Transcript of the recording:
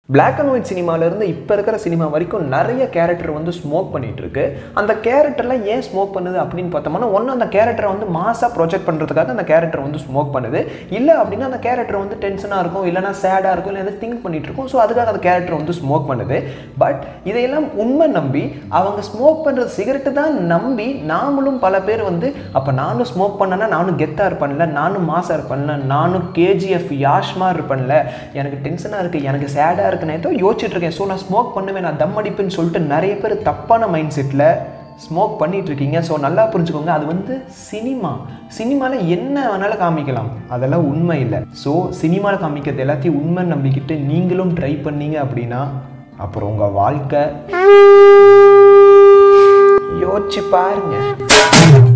Black and white சினிமாவிலேருந்து இப்போ இருக்கிற cinema வரைக்கும் நிறைய கேரக்டர் வந்து ஸ்மோக் பண்ணிகிட்டு இருக்கு. அந்த கேரக்டர்லாம் ஏன் ஸ்மோக் பண்ணுது அப்படின்னு பார்த்தோம்னா, ஒன்று அந்த கேரக்டரை வந்து மாசாக ப்ரொஜெக்ட் பண்ணுறதுக்காக அந்த கேரக்டர் வந்து ஸ்மோக் பண்ணுது. இல்லை அப்படின்னா அந்த கேரக்டர் வந்து டென்ஷனாக இருக்கும், இல்லைனா சேடாக இருக்கும், இல்லை திங்க் பண்ணிட்டு இருக்கும். ஸோ அதுக்காக அந்த கேரக்டர் வந்து ஸ்மோக் பண்ணுது. பட் இதையெல்லாம் உண்மை நம்பி அவங்க ஸ்மோக் பண்ணுறது சிகரெட்டு தான் நம்பி நாமளும் பல பேர் வந்து அப்போ நானும் ஸ்மோக் பண்ணேன்னா நானும் கெத்தாக இருப்பேன்ல, நானும் மாசாக இருப்பேன்ல, நானும் கேஜிஎஃப் யாஷ்மா இருப்பேன்ல, எனக்கு டென்ஷனாக இருக்குது, எனக்கு சேடாக இருக்குது, நான் ஏதோ யோசிச்சுட்டு இருக்கேன், ஸோ நான் ஸ்மோக் பண்ணுவேன், நான் தம் அடிப்பேன்னு சொல்லிட்டு நிறைய பேர் தப்பான மைண்ட் செட்டில் ஸ்மோக் பண்ணிட்டு இருக்கீங்க. ஸோ நல்லா புரிஞ்சுக்கோங்க, அது வந்து சினிமாவில் என்ன வேணாலும் காமிக்கலாம், அதெல்லாம் உண்மை இல்லை. ஸோ சினிமாவில் காமிக்கிறது எல்லாத்தையும் உண்மை நம்பிக்கிட்டு நீங்களும் ட்ரை பண்ணீங்க அப்படின்னா அப்புறம் உங்கள் வாழ்க்கை யோசிச்சு பாருங்க.